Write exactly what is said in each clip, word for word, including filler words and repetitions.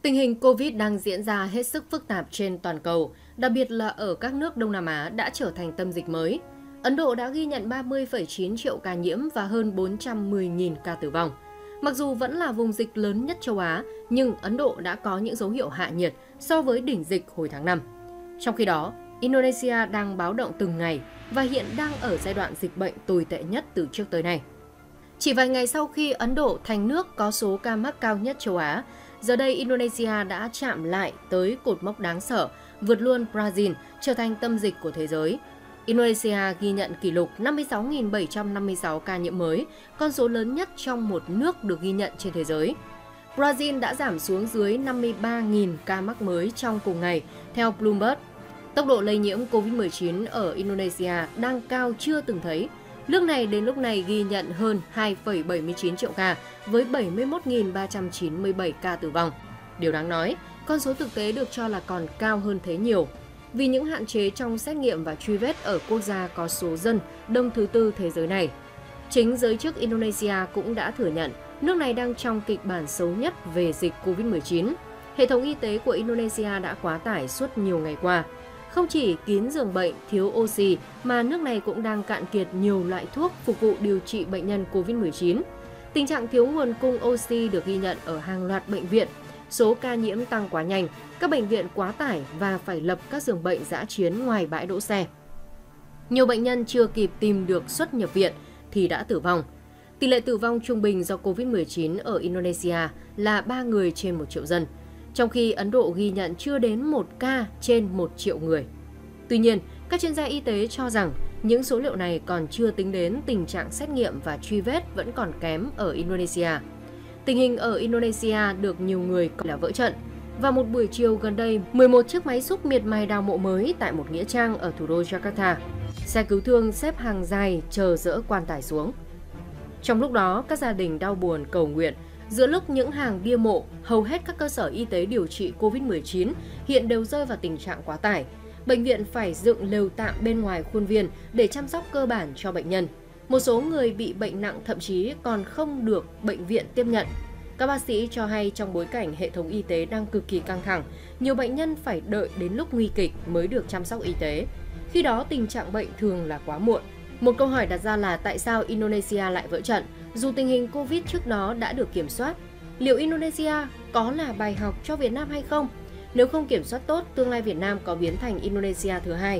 Tình hình Covid đang diễn ra hết sức phức tạp trên toàn cầu, đặc biệt là ở các nước Đông Nam Á đã trở thành tâm dịch mới. Ấn Độ đã ghi nhận ba mươi phẩy chín triệu ca nhiễm và hơn bốn trăm mười nghìn ca tử vong. Mặc dù vẫn là vùng dịch lớn nhất châu Á, nhưng Ấn Độ đã có những dấu hiệu hạ nhiệt so với đỉnh dịch hồi tháng năm. Trong khi đó, Indonesia đang báo động từng ngày và hiện đang ở giai đoạn dịch bệnh tồi tệ nhất từ trước tới nay. Chỉ vài ngày sau khi Ấn Độ thành nước có số ca mắc cao nhất châu Á, giờ đây Indonesia đã chạm lại tới cột mốc đáng sợ, vượt luôn Brazil trở thành tâm dịch của thế giới. Indonesia ghi nhận kỷ lục năm mươi sáu nghìn bảy trăm năm mươi sáu ca nhiễm mới, con số lớn nhất trong một nước được ghi nhận trên thế giới. Brazil đã giảm xuống dưới năm mươi ba nghìn ca mắc mới trong cùng ngày, theo Bloomberg. Tốc độ lây nhiễm covid mười chín ở Indonesia đang cao chưa từng thấy. Nước này đến lúc này ghi nhận hơn hai phẩy bảy mươi chín triệu ca với bảy mươi mốt nghìn ba trăm chín mươi bảy ca tử vong. Điều đáng nói, con số thực tế được cho là còn cao hơn thế nhiều, vì những hạn chế trong xét nghiệm và truy vết ở quốc gia có số dân đông thứ tư thế giới này. Chính giới chức Indonesia cũng đã thừa nhận nước này đang trong kịch bản xấu nhất về dịch covid mười chín. Hệ thống y tế của Indonesia đã quá tải suốt nhiều ngày qua. Không chỉ kín giường bệnh, thiếu oxy mà nước này cũng đang cạn kiệt nhiều loại thuốc phục vụ điều trị bệnh nhân covid mười chín. Tình trạng thiếu nguồn cung oxy được ghi nhận ở hàng loạt bệnh viện. Số ca nhiễm tăng quá nhanh, các bệnh viện quá tải và phải lập các giường bệnh dã chiến ngoài bãi đỗ xe. Nhiều bệnh nhân chưa kịp tìm được xuất nhập viện thì đã tử vong. Tỷ lệ tử vong trung bình do covid mười chín ở Indonesia là ba người trên một triệu dân, trong khi Ấn Độ ghi nhận chưa đến một ca trên một triệu người. Tuy nhiên, các chuyên gia y tế cho rằng những số liệu này còn chưa tính đến tình trạng xét nghiệm và truy vết vẫn còn kém ở Indonesia. Tình hình ở Indonesia được nhiều người coi là vỡ trận. Vào một buổi chiều gần đây, mười một chiếc máy xúc miệt mài đào mộ mới tại một nghĩa trang ở thủ đô Jakarta. Xe cứu thương xếp hàng dài chờ dỡ quan tài xuống. Trong lúc đó, các gia đình đau buồn cầu nguyện. Giữa lúc những hàng bia mộ, hầu hết các cơ sở y tế điều trị covid mười chín hiện đều rơi vào tình trạng quá tải. Bệnh viện phải dựng lều tạm bên ngoài khuôn viên để chăm sóc cơ bản cho bệnh nhân. Một số người bị bệnh nặng thậm chí còn không được bệnh viện tiếp nhận. Các bác sĩ cho hay trong bối cảnh hệ thống y tế đang cực kỳ căng thẳng, nhiều bệnh nhân phải đợi đến lúc nguy kịch mới được chăm sóc y tế. Khi đó tình trạng bệnh thường là quá muộn. Một câu hỏi đặt ra là tại sao Indonesia lại vỡ trận, dù tình hình Covid trước đó đã được kiểm soát? Liệu Indonesia có là bài học cho Việt Nam hay không? Nếu không kiểm soát tốt, tương lai Việt Nam có biến thành Indonesia thứ hai?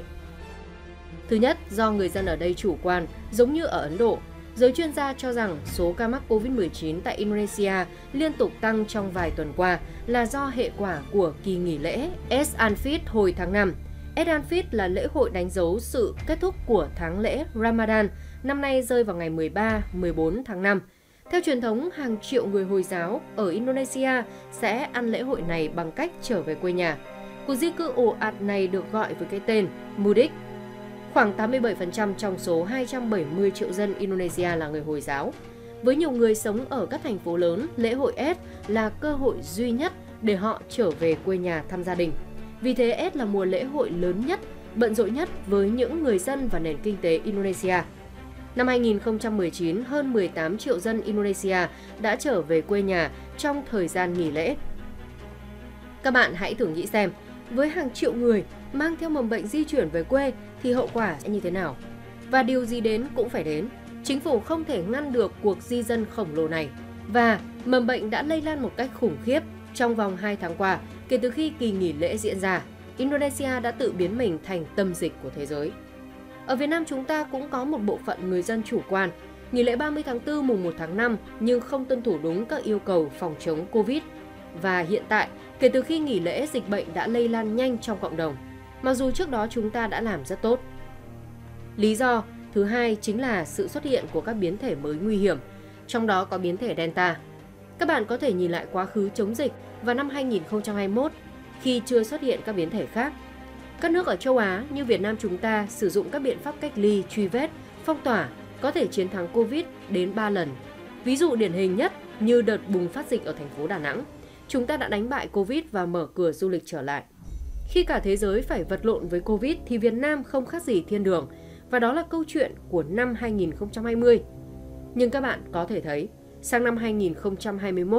Thứ nhất, do người dân ở đây chủ quan, giống như ở Ấn Độ. Giới chuyên gia cho rằng số ca mắc covid mười chín tại Indonesia liên tục tăng trong vài tuần qua là do hệ quả của kỳ nghỉ lễ Eid-al-Fitr hồi tháng năm. Eid-al-Fitr là lễ hội đánh dấu sự kết thúc của tháng lễ Ramadan, năm nay rơi vào ngày mười ba mười bốn tháng năm. Theo truyền thống, hàng triệu người Hồi giáo ở Indonesia sẽ ăn lễ hội này bằng cách trở về quê nhà. Cuộc di cư ồ ạt này được gọi với cái tên Mudik. Khoảng tám mươi bảy phần trăm trong số hai trăm bảy mươi triệu dân Indonesia là người Hồi giáo. Với nhiều người sống ở các thành phố lớn, lễ hội Eid là cơ hội duy nhất để họ trở về quê nhà thăm gia đình. Vì thế Eid là mùa lễ hội lớn nhất, bận rộn nhất với những người dân và nền kinh tế Indonesia. Năm hai nghìn không trăm mười chín, hơn mười tám triệu dân Indonesia đã trở về quê nhà trong thời gian nghỉ lễ. Các bạn hãy thử nghĩ xem, với hàng triệu người mang theo mầm bệnh di chuyển về quê thì hậu quả sẽ như thế nào? Và điều gì đến cũng phải đến. Chính phủ không thể ngăn được cuộc di dân khổng lồ này. Và mầm bệnh đã lây lan một cách khủng khiếp. Trong vòng hai tháng qua, kể từ khi kỳ nghỉ lễ diễn ra, Indonesia đã tự biến mình thành tâm dịch của thế giới. Ở Việt Nam chúng ta cũng có một bộ phận người dân chủ quan, nghỉ lễ ba mươi tháng tư mùng một tháng năm nhưng không tuân thủ đúng các yêu cầu phòng chống Covid. Và hiện tại, kể từ khi nghỉ lễ, dịch bệnh đã lây lan nhanh trong cộng đồng, mặc dù trước đó chúng ta đã làm rất tốt. Lý do thứ hai chính là sự xuất hiện của các biến thể mới nguy hiểm, trong đó có biến thể Delta. Các bạn có thể nhìn lại quá khứ chống dịch vào năm hai nghìn không trăm hai mươi mốt, khi chưa xuất hiện các biến thể khác. Các nước ở châu Á như Việt Nam chúng ta sử dụng các biện pháp cách ly, truy vết, phong tỏa có thể chiến thắng Covid đến ba lần. Ví dụ điển hình nhất như đợt bùng phát dịch ở thành phố Đà Nẵng, chúng ta đã đánh bại Covid và mở cửa du lịch trở lại. Khi cả thế giới phải vật lộn với Covid thì Việt Nam không khác gì thiên đường, và đó là câu chuyện của năm hai nghìn không trăm hai mươi. Nhưng các bạn có thể thấy, sang năm hai nghìn không trăm hai mươi mốt,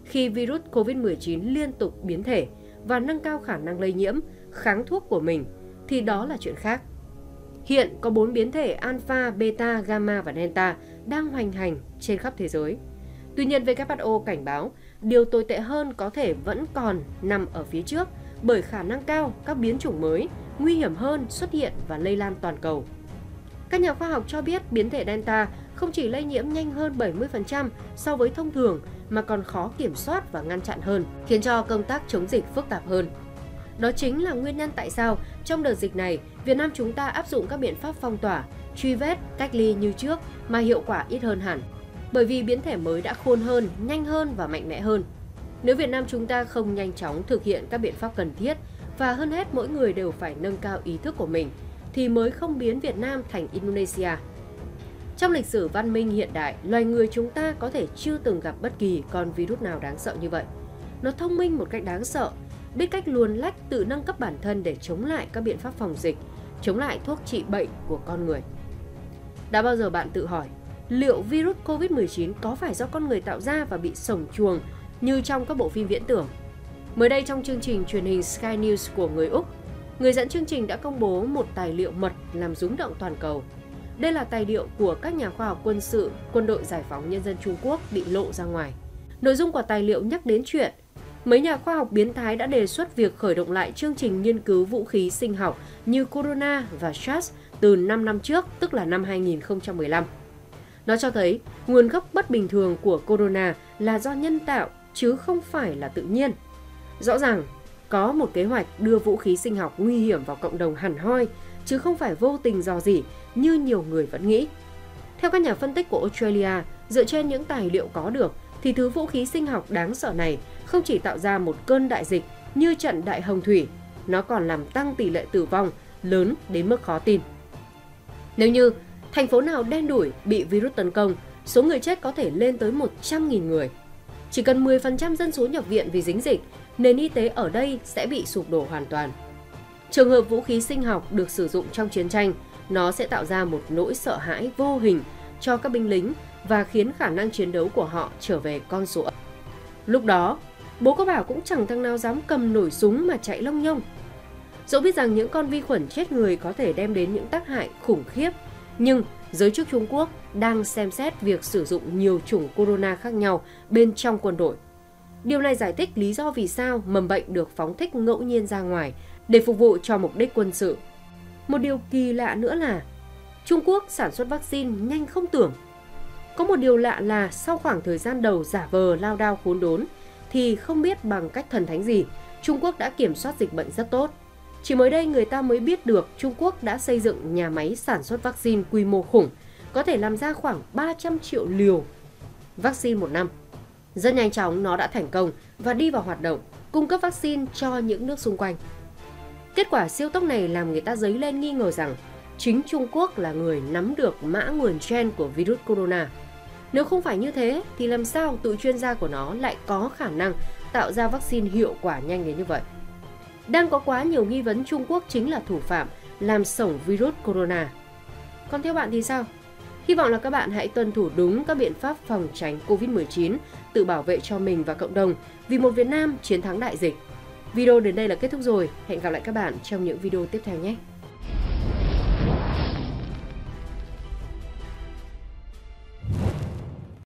khi virus Covid mười chín liên tục biến thể và nâng cao khả năng lây nhiễm, kháng thuốc của mình, thì đó là chuyện khác. Hiện có bốn biến thể Alpha, Beta, Gamma và Delta đang hoành hành trên khắp thế giới. Tuy nhiên, W H O cảnh báo điều tồi tệ hơn có thể vẫn còn nằm ở phía trước, bởi khả năng cao các biến chủng mới, nguy hiểm hơn xuất hiện và lây lan toàn cầu. Các nhà khoa học cho biết biến thể Delta không chỉ lây nhiễm nhanh hơn bảy mươi phần trăm so với thông thường mà còn khó kiểm soát và ngăn chặn hơn, khiến cho công tác chống dịch phức tạp hơn. Đó chính là nguyên nhân tại sao trong đợt dịch này, Việt Nam chúng ta áp dụng các biện pháp phong tỏa, truy vết, cách ly như trước mà hiệu quả ít hơn hẳn. Bởi vì biến thể mới đã khôn hơn, nhanh hơn và mạnh mẽ hơn. Nếu Việt Nam chúng ta không nhanh chóng thực hiện các biện pháp cần thiết và hơn hết mỗi người đều phải nâng cao ý thức của mình, thì mới không biến Việt Nam thành Indonesia. Trong lịch sử văn minh hiện đại, loài người chúng ta có thể chưa từng gặp bất kỳ con virus nào đáng sợ như vậy. Nó thông minh một cách đáng sợ, biết cách luồn lách tự nâng cấp bản thân để chống lại các biện pháp phòng dịch, chống lại thuốc trị bệnh của con người. Đã bao giờ bạn tự hỏi, liệu virus Covid mười chín có phải do con người tạo ra và bị sổng chuồng như trong các bộ phim viễn tưởng? Mới đây trong chương trình truyền hình Sky News của người Úc, người dẫn chương trình đã công bố một tài liệu mật làm rúng động toàn cầu. Đây là tài liệu của các nhà khoa học quân sự, Quân đội Giải phóng Nhân dân Trung Quốc bị lộ ra ngoài. Nội dung của tài liệu nhắc đến chuyện mấy nhà khoa học biến thái đã đề xuất việc khởi động lại chương trình nghiên cứu vũ khí sinh học như Corona và SARS từ năm năm trước, tức là năm hai nghìn không trăm mười lăm. Nó cho thấy nguồn gốc bất bình thường của Corona là do nhân tạo chứ không phải là tự nhiên. Rõ ràng, có một kế hoạch đưa vũ khí sinh học nguy hiểm vào cộng đồng hẳn hoi, chứ không phải vô tình rò rỉ như nhiều người vẫn nghĩ. Theo các nhà phân tích của Australia, dựa trên những tài liệu có được, thì thứ vũ khí sinh học đáng sợ này không chỉ tạo ra một cơn đại dịch như trận Đại Hồng Thủy, nó còn làm tăng tỷ lệ tử vong lớn đến mức khó tin. Nếu như thành phố nào đen đủi bị virus tấn công, số người chết có thể lên tới một trăm nghìn người. Chỉ cần mười phần trăm dân số nhập viện vì dính dịch, nền y tế ở đây sẽ bị sụp đổ hoàn toàn. Trường hợp vũ khí sinh học được sử dụng trong chiến tranh, nó sẽ tạo ra một nỗi sợ hãi vô hình cho các binh lính và khiến khả năng chiến đấu của họ trở về con số. Lúc đó, bố có bảo cũng chẳng thằng nào dám cầm nổi súng mà chạy lông nhông. Dẫu biết rằng những con vi khuẩn chết người có thể đem đến những tác hại khủng khiếp, nhưng giới chức Trung Quốc đang xem xét việc sử dụng nhiều chủng corona khác nhau bên trong quân đội. Điều này giải thích lý do vì sao mầm bệnh được phóng thích ngẫu nhiên ra ngoài để phục vụ cho mục đích quân sự. Một điều kỳ lạ nữa là Trung Quốc sản xuất vaccine nhanh không tưởng. Có một điều lạ là sau khoảng thời gian đầu giả vờ lao đao khốn đốn thì không biết bằng cách thần thánh gì, Trung Quốc đã kiểm soát dịch bệnh rất tốt. Chỉ mới đây người ta mới biết được Trung Quốc đã xây dựng nhà máy sản xuất vaccine quy mô khủng, có thể làm ra khoảng ba trăm triệu liều vaccine một năm. Rất nhanh chóng nó đã thành công và đi vào hoạt động, cung cấp vaccine cho những nước xung quanh. Kết quả siêu tốc này làm người ta dấy lên nghi ngờ rằng chính Trung Quốc là người nắm được mã nguồn gen của virus corona. Nếu không phải như thế thì làm sao tụi chuyên gia của nó lại có khả năng tạo ra vaccine hiệu quả nhanh đến như vậy? Đang có quá nhiều nghi vấn Trung Quốc chính là thủ phạm làm sổng virus corona. Còn theo bạn thì sao? Hy vọng là các bạn hãy tuân thủ đúng các biện pháp phòng tránh Covid mười chín, tự bảo vệ cho mình và cộng đồng vì một Việt Nam chiến thắng đại dịch. Video đến đây là kết thúc rồi. Hẹn gặp lại các bạn trong những video tiếp theo nhé!